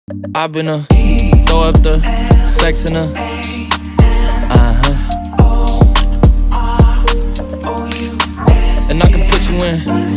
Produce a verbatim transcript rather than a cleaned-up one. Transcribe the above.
I've been a throw up the sex in her. Uh-huh. And I can put you in